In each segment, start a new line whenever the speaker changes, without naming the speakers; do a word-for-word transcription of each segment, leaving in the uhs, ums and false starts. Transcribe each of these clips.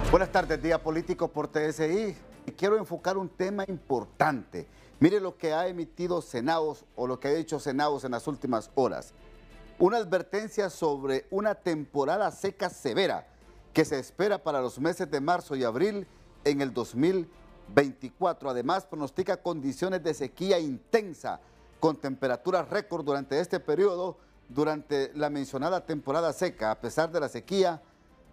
Buenas tardes, Día Político por T S I. Quiero enfocar un tema importante. Mire lo que ha emitido Cenaos o lo que ha dicho Cenaos en las últimas horas. Una advertencia sobre una temporada seca severa que se espera para los meses de marzo y abril en el dos mil veinticuatro. Además, pronostica condiciones de sequía intensa con temperaturas récord durante este periodo, durante la mencionada temporada seca. A pesar de la sequía,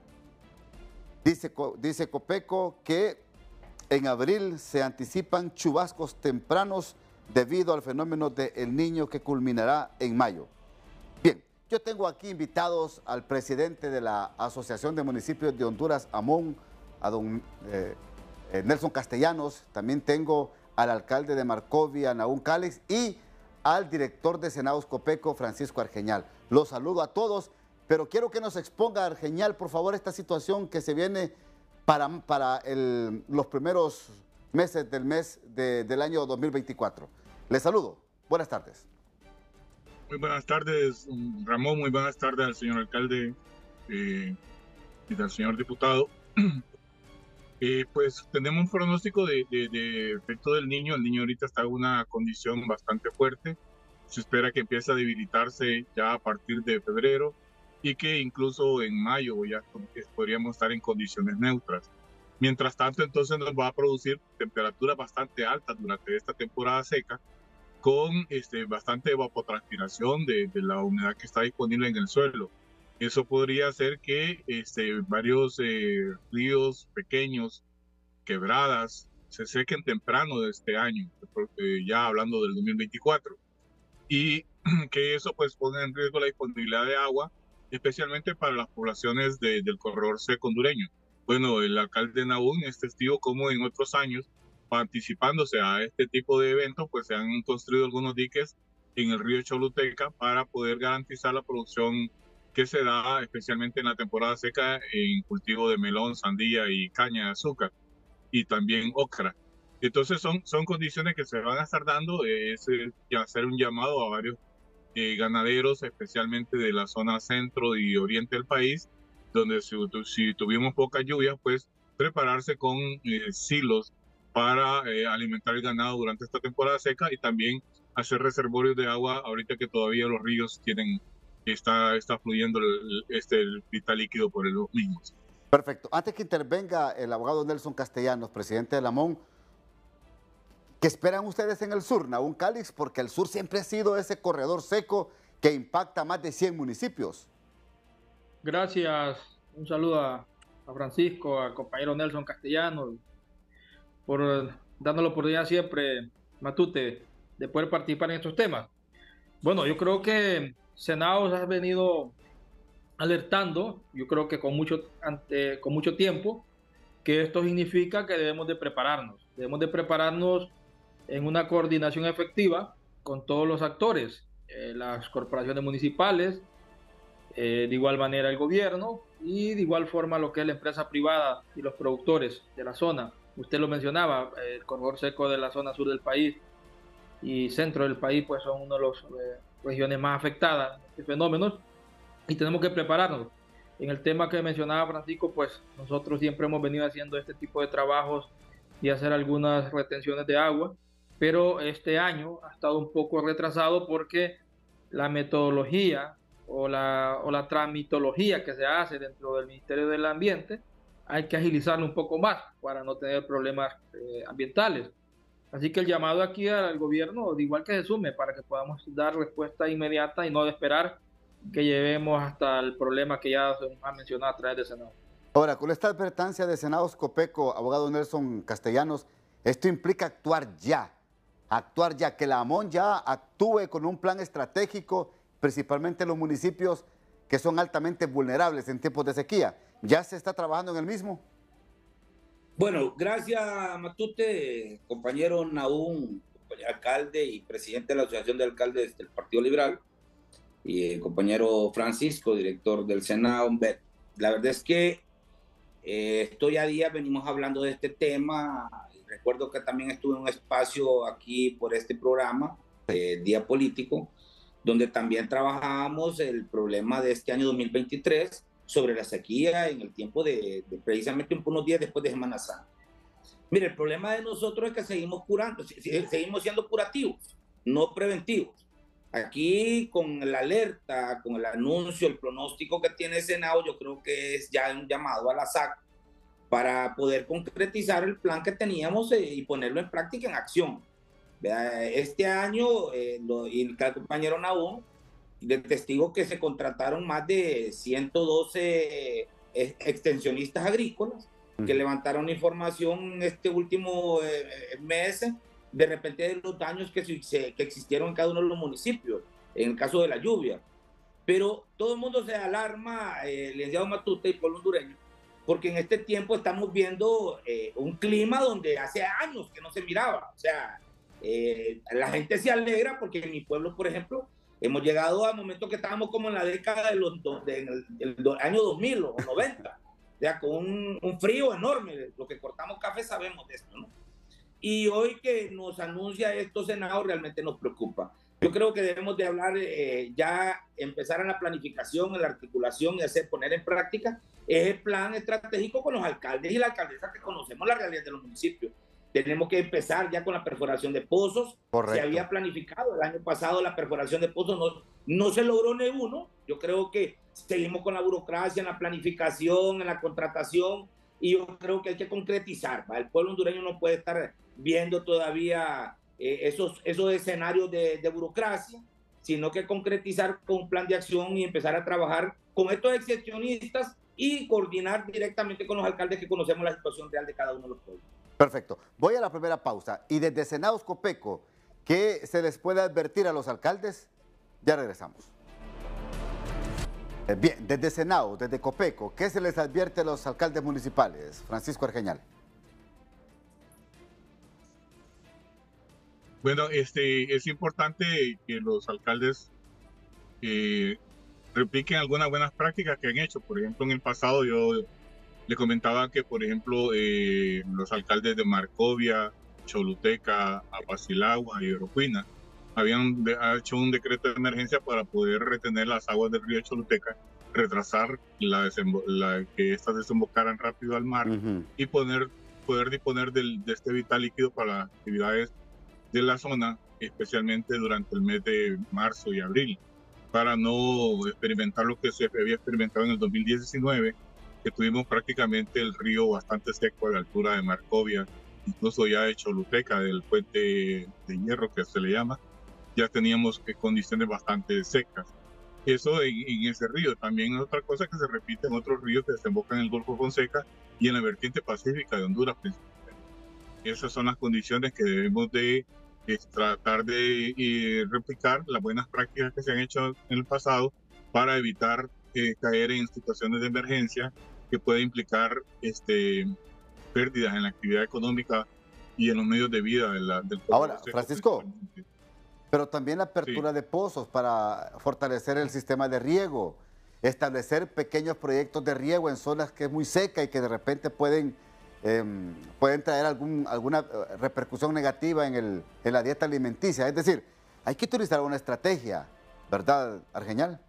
dice, dice Copeco que en abril se anticipan chubascos tempranos debido al fenómeno de El Niño que culminará en mayo. Bien, yo tengo aquí invitados al presidente de la Asociación de Municipios de Honduras, AMON, a don eh, eh, Nelson Castellanos. También tengo al alcalde de Marcovia, Nahum Calix, y al director de Cenaos Copeco, Francisco Argeñal. Los saludo a todos, pero quiero que nos exponga, Argeñal, por favor, esta situación que se viene para, para el, los primeros meses del mes de, del año dos mil veinticuatro. Les saludo. Buenas tardes.
Muy buenas tardes, Ramón. Muy buenas tardes al señor alcalde eh, y al señor diputado. Eh, pues tenemos un pronóstico de, de, de efecto del niño. El niño ahorita está en una condición bastante fuerte. Se espera que empiece a debilitarse ya a partir de febrero y que incluso en mayo ya podríamos estar en condiciones neutras. Mientras tanto, entonces nos va a producir temperaturas bastante altas durante esta temporada seca, con este, bastante evapotranspiración de, de la humedad que está disponible en el suelo. Eso podría hacer que este, varios eh, ríos pequeños, quebradas, se sequen temprano de este año, eh, ya hablando del dos mil veinticuatro. Y que eso pues ponga en riesgo la disponibilidad de agua, especialmente para las poblaciones de, del corredor seco hondureño. Bueno, el alcalde Nahum es testigo como en otros años, anticipándose a este tipo de eventos, pues se han construido algunos diques en el río Choluteca para poder garantizar la producción que se da especialmente en la temporada seca en cultivo de melón, sandía y caña de azúcar, y también ocra. Entonces son, son condiciones que se van a estar dando. Es eh, hacer un llamado a varios eh, ganaderos, especialmente de la zona centro y oriente del país, donde si, si tuvimos pocas lluvias, pues prepararse con eh, silos para eh, alimentar el ganado durante esta temporada seca, y también hacer reservorios de agua ahorita que todavía los ríos tienen, está, está fluyendo el, este, el vital líquido por los mismos.
Perfecto. Antes que intervenga el abogado Nelson Castellanos, presidente de la AMON, ¿qué esperan ustedes en el sur, Nahum Calix? Porque el sur siempre ha sido ese corredor seco que impacta más de cien municipios.
Gracias. Un saludo a, a Francisco, al compañero Nelson Castellanos, por darnos la oportunidad siempre, Matute, de poder participar en estos temas. Bueno, yo creo que Cenaos ha venido alertando, yo creo que con mucho, ante, con mucho tiempo, que esto significa que debemos de prepararnos. Debemos de prepararnos en una coordinación efectiva con todos los actores, eh, las corporaciones municipales, eh, de igual manera el gobierno y de igual forma lo que es la empresa privada y los productores de la zona. Usted lo mencionaba, eh, el corredor seco de la zona sur del país y centro del país pues son una de las eh, regiones más afectadas de fenómenos, y tenemos que prepararnos. En el tema que mencionaba Francisco, pues nosotros siempre hemos venido haciendo este tipo de trabajos y hacer algunas retenciones de agua, pero este año ha estado un poco retrasado porque la metodología o la, o la tramitología que se hace dentro del Ministerio del Ambiente hay que agilizarlo un poco más para no tener problemas eh, ambientales. Así que el llamado aquí al gobierno, de igual que se sume, para que podamos dar respuesta inmediata y no de esperar que llevemos hasta el problema que ya se ha mencionado a través de Cenaos.
Ahora, con esta advertencia de Cenaos Copeco, abogado Nelson Castellanos, esto implica actuar ya, actuar ya, que la AMON ya actúe con un plan estratégico, principalmente en los municipios que son altamente vulnerables en tiempos de sequía. ¿Ya se está trabajando en el mismo?
Bueno, gracias, Matute, compañero Nahum, compañero alcalde y presidente de la Asociación de Alcaldes del Partido Liberal, y el compañero Francisco, director del Senado. La verdad es que eh, estos ya días venimos hablando de este tema. Recuerdo que también estuve en un espacio aquí por este programa, eh, Día Político, donde también trabajábamos el problema de este año dos mil veintitrés, sobre la sequía en el tiempo de, de precisamente unos días después de Semana Santa. Mire, el problema de nosotros es que seguimos curando, seguimos siendo curativos, no preventivos. Aquí con la alerta, con el anuncio, el pronóstico que tiene el Senado, yo creo que es ya un llamado a la S A C para poder concretizar el plan que teníamos eh, y ponerlo en práctica, en acción. Este año, eh, lo, y el compañero Nahum, de testigo que se contrataron más de ciento doce extensionistas agrícolas que levantaron información este último eh, mes de repente de los daños que, se, que existieron en cada uno de los municipios, en el caso de la lluvia. Pero todo el mundo se alarma, eh, licenciado Matute y pueblo hondureño, porque en este tiempo estamos viendo eh, un clima donde hace años que no se miraba. O sea, eh, la gente se alegra porque en mi pueblo, por ejemplo, hemos llegado a momentos que estábamos como en la década de los de, en el, el año dos mil o noventa, ya con un, un frío enorme. Lo que cortamos café sabemos de esto, ¿no? Y hoy que nos anuncia esto Senado realmente nos preocupa. Yo creo que debemos de hablar, eh, ya empezar en la planificación, en la articulación y hacer, poner en práctica ese plan estratégico con los alcaldes y la alcaldesa que conocemos la realidad de los municipios. Tenemos que empezar ya con la perforación de pozos.
Correcto.
Se había planificado el año pasado la perforación de pozos, no, no se logró ni uno. Yo creo que seguimos con la burocracia, en la planificación, en la contratación, y yo creo que hay que concretizar, ¿va? El pueblo hondureño no puede estar viendo todavía eh, esos, esos escenarios de, de burocracia, sino que concretizar con un plan de acción y empezar a trabajar con estos excepcionistas y coordinar directamente con los alcaldes que conocemos la situación real de cada uno de los pueblos.
Perfecto. Voy a la primera pausa. Y desde Senados Copeco, ¿qué se les puede advertir a los alcaldes? Ya regresamos. Bien, desde Senado, desde Copeco, ¿qué se les advierte a los alcaldes municipales? Francisco Argeñal.
Bueno, este, es importante que los alcaldes eh, repliquen algunas buenas prácticas que han hecho. Por ejemplo, en el pasado yo le comentaba que, por ejemplo, eh, los alcaldes de Marcovia, Choluteca, Apacilagua y Orocuina habían de, hecho un decreto de emergencia para poder retener las aguas del río Choluteca, retrasar la, la que éstas desembocaran rápido al mar, uh-huh. y poner, poder disponer del, de este vital líquido para las actividades de la zona, especialmente durante el mes de marzo y abril, para no experimentar lo que se había experimentado en el dos mil diecinueve, que tuvimos prácticamente el río bastante seco a la altura de Marcovia, incluso ya de Choluteca, del puente de hierro que se le llama, ya teníamos condiciones bastante secas. Eso en, en ese río. También es otra cosa que se repite en otros ríos que desembocan en el Golfo Fonseca y en la vertiente pacífica de Honduras principalmente. Esas son las condiciones que debemos de es, tratar de eh, replicar las buenas prácticas que se han hecho en el pasado para evitar eh, caer en situaciones de emergencia que puede implicar este, pérdidas en la actividad económica y en los medios de vida de la, del
Ahora, Fonseca, Francisco, pero también la apertura, sí, de pozos para fortalecer el sistema de riego, establecer pequeños proyectos de riego en zonas que es muy seca y que de repente pueden, eh, pueden traer algún, alguna repercusión negativa en, el, en la dieta alimenticia. Es decir, hay que utilizar una estrategia, ¿verdad, Argeñal?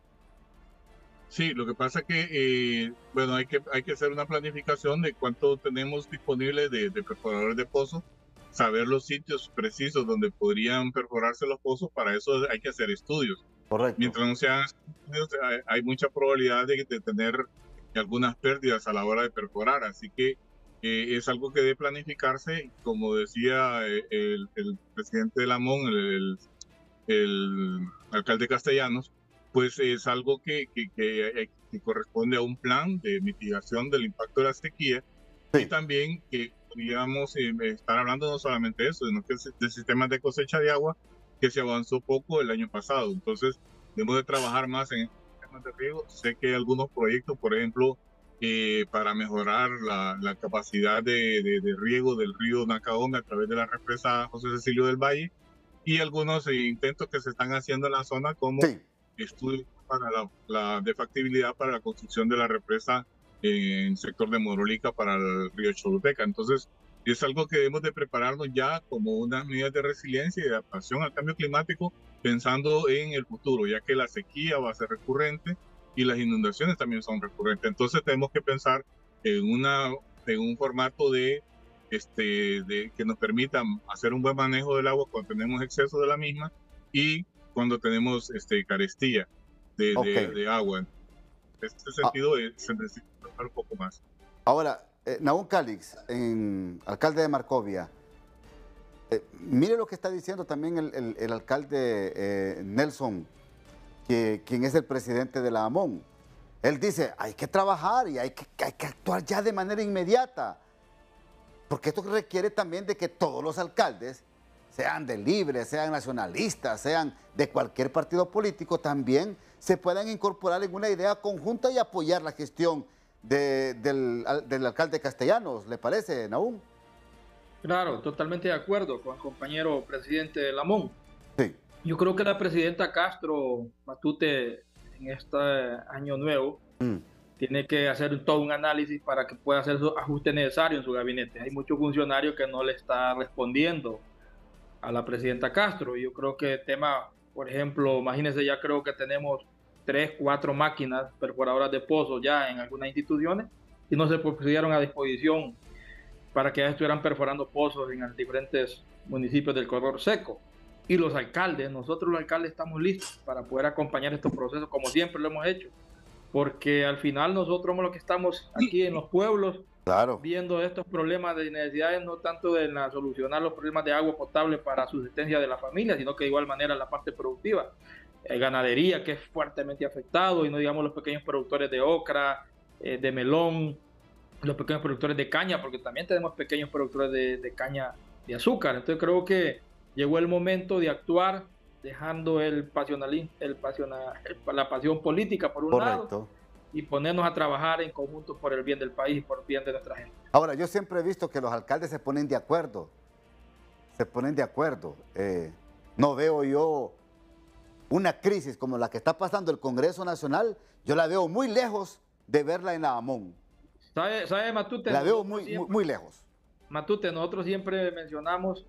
Sí, lo que pasa es que, eh, bueno, hay que, hay que hacer una planificación de cuánto tenemos disponible de, de perforadores de pozos, saber los sitios precisos donde podrían perforarse los pozos. Para eso hay que hacer estudios.
Correcto.
Mientras no se hagan estudios, hay, hay mucha probabilidad de, de tener algunas pérdidas a la hora de perforar, así que eh, es algo que debe planificarse. Como decía eh, el, el presidente de Lamón, el, el, el alcalde Castellanos, pues es algo que, que, que, que corresponde a un plan de mitigación del impacto de la sequía, sí, y también que podríamos eh, estar hablando no solamente de eso, sino que de sistemas de cosecha de agua, que se avanzó poco el año pasado. Entonces, debemos de trabajar más en sistemas de riego. Sé que hay algunos proyectos, por ejemplo, eh, para mejorar la, la capacidad de, de, de riego del río Nacaome a través de la represa José Cecilio del Valle, y algunos eh, intentos que se están haciendo en la zona, como sí, estudios para la, la de factibilidad para la construcción de la represa en el sector de Morolica para el río Choluteca. Entonces, es algo que debemos de prepararnos ya como unas medidas de resiliencia y de adaptación al cambio climático, pensando en el futuro, ya que la sequía va a ser recurrente y las inundaciones también son recurrentes. Entonces tenemos que pensar en, una, en un formato de, este, de que nos permita hacer un buen manejo del agua cuando tenemos exceso de la misma y cuando tenemos este, carestía de, okay. de, de agua. En este sentido ah. se necesita trabajar un poco más.
Ahora, eh, Nahum Calix, en, alcalde de Marcovia, eh, mire lo que está diciendo también el, el, el alcalde eh, Nelson, que, quien es el presidente de la A M O N. Él dice, hay que trabajar y hay que, hay que actuar ya de manera inmediata, porque esto requiere también de que todos los alcaldes, sean de Libre, sean nacionalistas, sean de cualquier partido político, también se puedan incorporar en una idea conjunta y apoyar la gestión de, del, del alcalde Castellanos. ¿Le parece, Nahum?
Claro, totalmente de acuerdo con el compañero presidente de la A M O N.
Sí.
Yo creo que la presidenta Castro Matute en este año nuevo mm. tiene que hacer todo un análisis para que pueda hacer los ajustes necesarios en su gabinete. Hay muchos funcionarios que no le están respondiendo a la presidenta Castro. Yo creo que el tema, por ejemplo, imagínense, ya creo que tenemos tres, cuatro máquinas perforadoras de pozos ya en algunas instituciones y no se pusieron a disposición para que ya estuvieran perforando pozos en diferentes municipios del corredor seco. Y los alcaldes, nosotros los alcaldes estamos listos para poder acompañar estos procesos como siempre lo hemos hecho, porque al final nosotros somos los que estamos aquí en los pueblos,
claro,
viendo estos problemas de necesidades, no tanto de la, solucionar los problemas de agua potable para subsistencia de la familia, sino que de igual manera la parte productiva. Hay ganadería que es fuertemente afectado, y no digamos los pequeños productores de ocra, eh, de melón, los pequeños productores de caña, porque también tenemos pequeños productores de, de caña de azúcar. Entonces creo que llegó el momento de actuar, dejando el pasionalismo, el pasional, la pasión política por un
Correcto.
lado, y ponernos a trabajar en conjunto por el bien del país y por el bien de nuestra gente.
Ahora, yo siempre he visto que los alcaldes se ponen de acuerdo, se ponen de acuerdo. Eh, no veo yo una crisis como la que está pasando el Congreso Nacional, yo la veo muy lejos de verla en la A M O N.
¿Sabe, sabe Matute?
La veo muy, siempre, muy, muy lejos.
Matute, nosotros siempre mencionamos,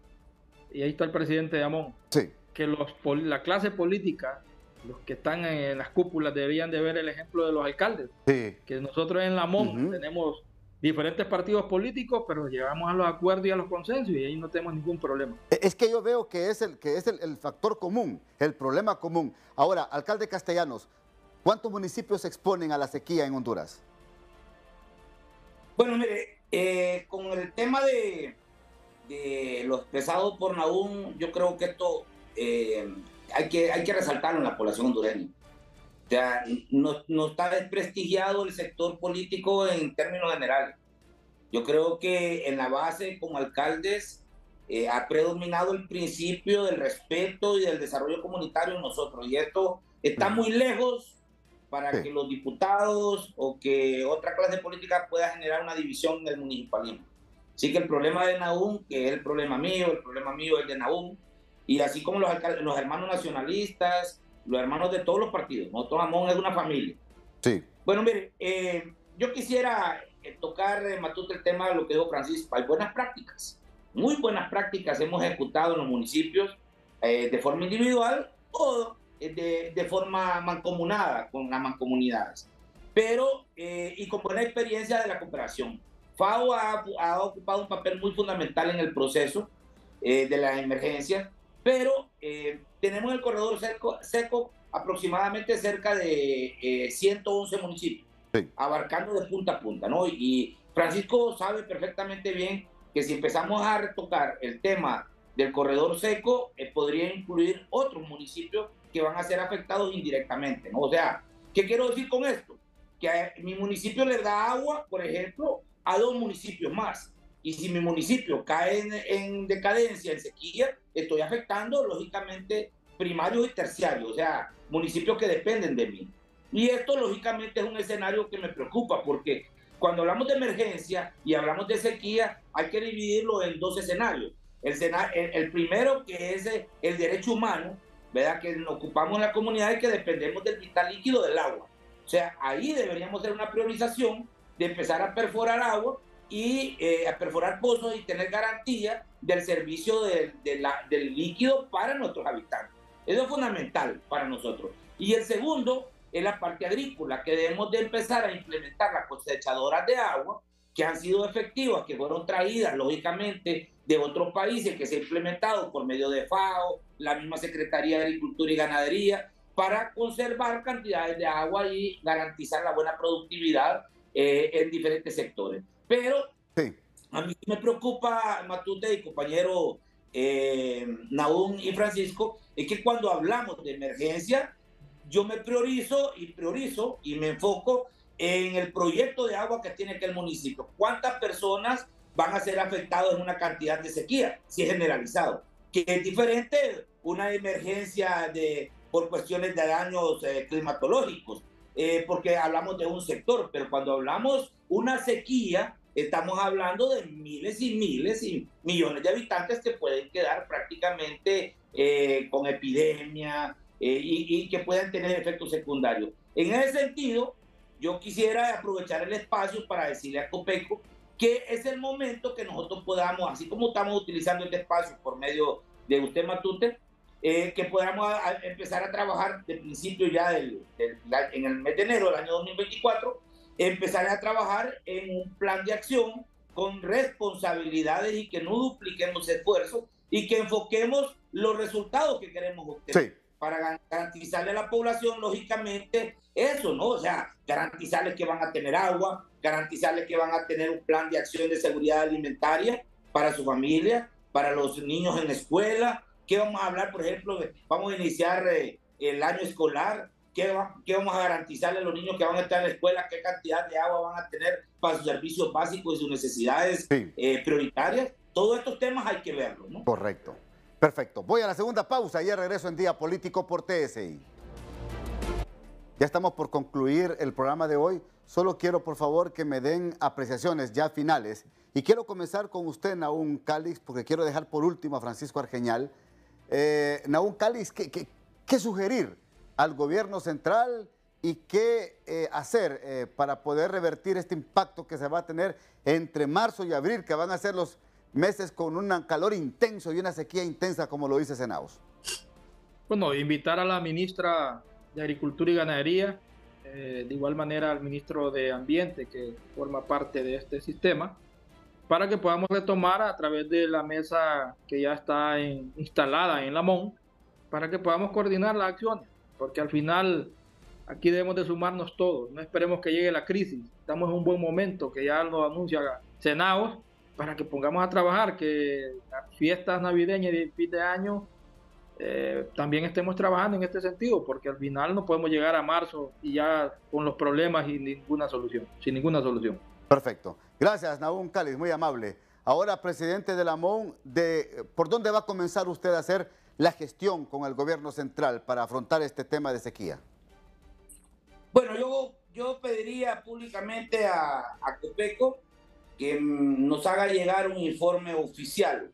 y ahí está el presidente de A M O N,
sí.
que los, la clase política, los que están en las cúpulas, deberían de ver el ejemplo de los alcaldes.
Sí.
Que nosotros en la A M O N uh-huh. tenemos diferentes partidos políticos, pero llegamos a los acuerdos y a los consensos y ahí no tenemos ningún problema.
Es que yo veo que es el, que es el, el factor común, el problema común. Ahora, alcalde Castellanos, ¿cuántos municipios se exponen a la sequía en Honduras?
Bueno, mire, eh, con el tema de, de lo expresado por Nahum, yo creo que esto eh, hay, que, hay que resaltarlo en la población hondureña. O sea, no, no está desprestigiado el sector político en términos generales. Yo creo que en la base, como alcaldes, eh, ha predominado el principio del respeto y del desarrollo comunitario en nosotros. Y esto está muy lejos para sí. que los diputados o que otra clase política pueda generar una división en el municipalismo. Así que el problema de Nahum, que es el problema mío, el problema mío es el de Nahum, y así como los, alcaldes, los hermanos nacionalistas, los hermanos de todos los partidos. Nosotros, A M O N es una familia.
Sí.
Bueno, mire, eh, yo quisiera eh, tocar, eh, Matute, el tema de lo que dijo Francisco. Hay buenas prácticas, muy buenas prácticas hemos ejecutado en los municipios eh, de forma individual o de, de forma mancomunada con las mancomunidades, pero eh, y con buena experiencia de la cooperación. FAO ha, ha ocupado un papel muy fundamental en el proceso eh, de las emergencias, pero eh, tenemos el corredor seco, seco aproximadamente cerca de eh, ciento once municipios, sí. abarcando de punta a punta, ¿no? Y Francisco sabe perfectamente bien que si empezamos a retocar el tema del corredor seco, eh, podría incluir otros municipios que van a ser afectados indirectamente, ¿no? O sea, ¿qué quiero decir con esto? Que a mi municipio le da agua, por ejemplo, a dos municipios más. Y si mi municipio cae en, en decadencia, en sequía, estoy afectando, lógicamente, primarios y terciarios, o sea, municipios que dependen de mí. Y esto, lógicamente, es un escenario que me preocupa, porque cuando hablamos de emergencia y hablamos de sequía, hay que dividirlo en dos escenarios. El, el, el primero, que es el derecho humano, ¿verdad? Que nos ocupamos en la comunidad y que dependemos del vital líquido del agua. O sea, ahí deberíamos hacer una priorización de empezar a perforar agua y eh, a perforar pozos y tener garantía del servicio de, de la, del líquido para nuestros habitantes. Eso es fundamental para nosotros. Y el segundo es la parte agrícola, que debemos de empezar a implementar las cosechadoras de agua, que han sido efectivas, que fueron traídas, lógicamente, de otros países, que se ha implementado por medio de FAO, la misma Secretaría de Agricultura y Ganadería, para conservar cantidades de agua y garantizar la buena productividad eh, en diferentes sectores. Pero sí. A mí me preocupa, Matute y compañero eh, Nahum y Francisco, es que cuando hablamos de emergencia, yo me priorizo y priorizo y me enfoco en el proyecto de agua que tiene que el municipio. ¿Cuántas personas van a ser afectadas en una cantidad de sequía? Si es generalizado. Que es diferente una emergencia de, por cuestiones de daños eh, climatológicos, eh, porque hablamos de un sector, pero cuando hablamos una sequía, estamos hablando de miles y miles y millones de habitantes que pueden quedar prácticamente eh, con epidemia eh, y, y que puedan tener efectos secundarios. En ese sentido, yo quisiera aprovechar el espacio para decirle a Copeco que es el momento que nosotros podamos, así como estamos utilizando este espacio por medio de usted, Matute, eh, que podamos a, a empezar a trabajar de principio ya del, del, en el mes de enero del año dos mil veinticuatro, empezar a trabajar en un plan de acción con responsabilidades y que no dupliquemos esfuerzos y que enfoquemos los resultados que queremos obtener. Sí. Para garantizarle a la población, lógicamente, eso, ¿no? O sea, garantizarles que van a tener agua, garantizarles que van a tener un plan de acción de seguridad alimentaria para su familia, para los niños en la escuela. ¿Qué vamos a hablar, por ejemplo? Vamos a iniciar eh, el año escolar. ¿Qué, va, ¿Qué vamos a garantizarle a los niños que van a estar en la escuela? ¿Qué cantidad de agua van a tener para sus servicios básicos y sus necesidades sí. eh, prioritarias? Todos estos temas hay que verlos, ¿no?
Correcto. Perfecto. Voy a la segunda pausa y ya regreso en Día Político por T S I. Ya estamos por concluir el programa de hoy. Solo quiero, por favor, que me den apreciaciones ya finales. Y quiero comenzar con usted, Nahum Calix, porque quiero dejar por último a Francisco Argeñal. Eh, Nahum Calix, ¿qué, qué, qué sugerir al gobierno central y qué eh, hacer eh, para poder revertir este impacto que se va a tener entre marzo y abril, que van a ser los meses con un calor intenso y una sequía intensa, como lo dice Senaos?
Bueno, invitar a la ministra de Agricultura y Ganadería, eh, de igual manera al ministro de Ambiente, que forma parte de este sistema, para que podamos retomar a través de la mesa que ya está en, instalada en Lamón, para que podamos coordinar las acciones, porque al final aquí debemos de sumarnos todos. No esperemos que llegue la crisis, estamos en un buen momento, que ya lo anuncia Senaos, para que pongamos a trabajar, que las fiestas navideñas y de fin de año eh, también estemos trabajando en este sentido, porque al final no podemos llegar a marzo y ya con los problemas y ninguna solución, sin ninguna solución.
Perfecto. Gracias, Nahum Calix, muy amable. Ahora, presidente de Lamón, de, ¿por dónde va a comenzar usted a hacer la gestión con el gobierno central para afrontar este tema de sequía?
Bueno, yo, yo pediría públicamente a, a Copeco que nos haga llegar un informe oficial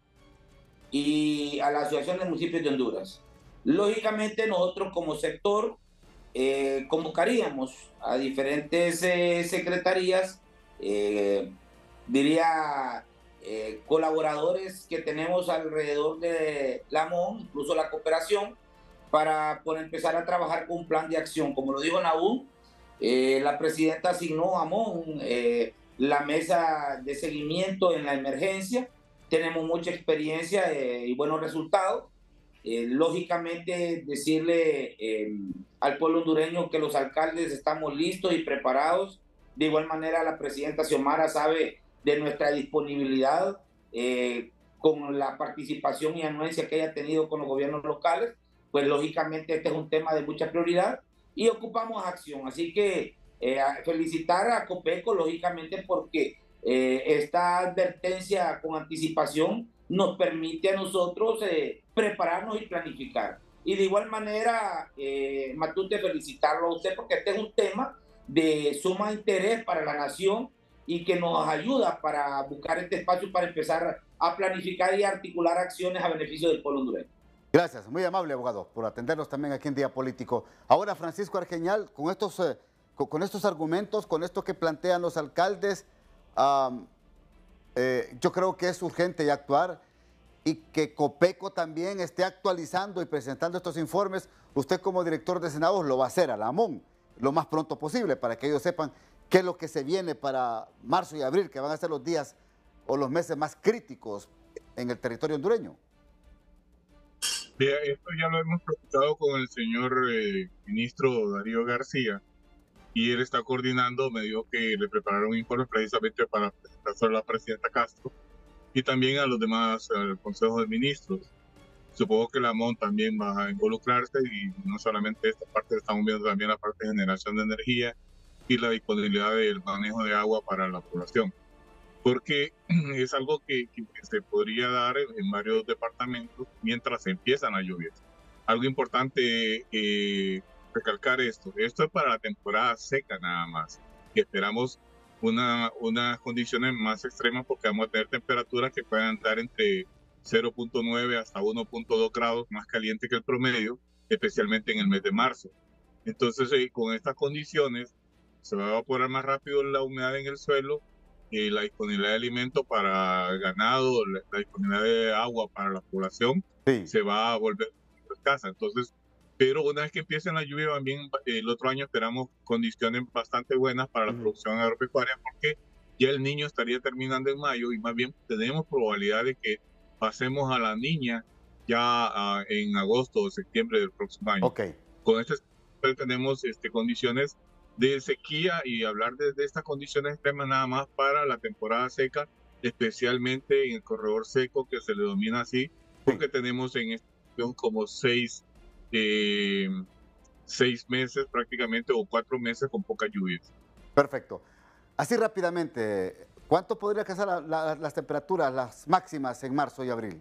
y a la Asociación de Municipios de Honduras. Lógicamente nosotros como sector eh, convocaríamos a diferentes eh, secretarías, eh, diría eh, colaboradores que tenemos alrededor de Lamón, incluso la cooperación, para poder empezar a trabajar con un plan de acción. Como lo dijo Nahum, eh, la presidenta asignó a Mon eh, la mesa de seguimiento en la emergencia. Tenemos mucha experiencia eh, y buenos resultados. Eh, lógicamente, decirle eh, al pueblo hondureño que los alcaldes estamos listos y preparados. De igual manera, la presidenta Xiomara sabe de nuestra disponibilidad eh, con la participación y anuencia que haya tenido con los gobiernos locales. Pues lógicamente este es un tema de mucha prioridad y ocupamos acción. Así que eh, felicitar a Copeco, lógicamente, porque eh, esta advertencia con anticipación nos permite a nosotros eh, prepararnos y planificar. Y de igual manera, eh, Matute, felicitarlo a usted porque este es un tema de suma interés para la nación y que nos ayuda para buscar este espacio para empezar a planificar y articular acciones a beneficio del pueblo hondureño.
Gracias, muy amable, abogado, por atendernos también aquí en Día Político. Ahora, Francisco Argeñal, con estos, eh, con, con estos argumentos, con esto que plantean los alcaldes, um, eh, yo creo que es urgente ya actuar y que Copeco también esté actualizando y presentando estos informes. Usted como director de Senados lo va a hacer a Lamón. lo más pronto posible para que ellos sepan qué es lo que se viene para marzo y abril, que van a ser los días o los meses más críticos en el territorio hondureño.
Bien, esto ya lo hemos platicado con el señor eh, ministro Darío García, y él está coordinando, me dijo que le prepararon un informe precisamente para presentárselo a la presidenta Castro y también a los demás, al Consejo de Ministros. Supongo que la M O N también va a involucrarse, y no solamente esta parte, estamos viendo también la parte de generación de energía y la disponibilidad del manejo de agua para la población, porque es algo que, que se podría dar en, en varios departamentos mientras empiezan las lluvias. Algo importante eh, recalcar esto, esto es para la temporada seca nada más, que esperamos una, unas condiciones más extremas porque vamos a tener temperaturas que pueden andar entre cero punto nueve hasta uno punto dos grados más caliente que el promedio, especialmente en el mes de marzo. Entonces, eh, con estas condiciones, se va a evaporar más rápido la humedad en el suelo, y la disponibilidad de alimento para el ganado, la, la disponibilidad de agua para la población, sí, se va a volver escasa. Entonces, pero una vez que empiecen la lluvia, también el otro año esperamos condiciones bastante buenas para la uh-huh. producción agropecuaria, porque ya el niño estaría terminando en mayo y más bien tenemos probabilidad de que pasemos a la niña ya uh, en agosto o septiembre del próximo año.
Okay.
Con este tenemos este, condiciones de sequía, y hablar de, de estas condiciones extremas nada más para la temporada seca, especialmente en el corredor seco, que se le denomina así, porque sí, tenemos en esta región como seis, eh, seis meses prácticamente, o cuatro meses con pocas lluvias.
Perfecto. Así rápidamente, ¿cuánto podría alcanzar la, la, las temperaturas, las máximas en marzo y abril?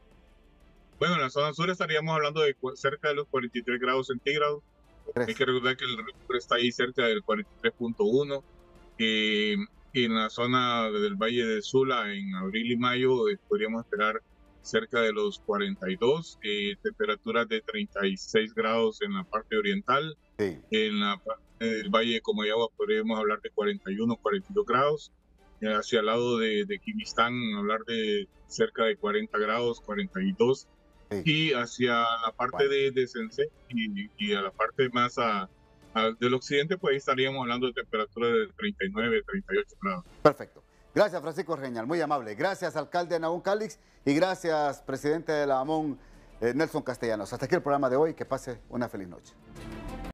Bueno, en la zona sur estaríamos hablando de cerca de los cuarenta y tres grados centígrados. Hay que recordar que el récord está ahí cerca del cuarenta y tres punto uno. Eh, en la zona del Valle de Sula, en abril y mayo, eh, podríamos esperar cerca de los cuarenta y dos, eh, temperaturas de treinta y seis grados en la parte oriental. Sí. En la parte del Valle de Comayagua podríamos hablar de cuarenta y uno, cuarenta y dos grados. Eh, hacia el lado de, de Quimistán, hablar de cerca de cuarenta grados, cuarenta y dos. Sí. Y hacia la parte bueno. de, de Sensei y, y a la parte más a, a, del occidente, pues ahí estaríamos hablando de temperaturas de treinta y nueve, treinta y ocho grados.
Perfecto. Gracias, Francisco Reñal, muy amable. Gracias, alcalde Nahum Calix, y gracias, presidente de la A M O N, eh, Nelson Castellanos. Hasta aquí el programa de hoy. Que pase una feliz noche.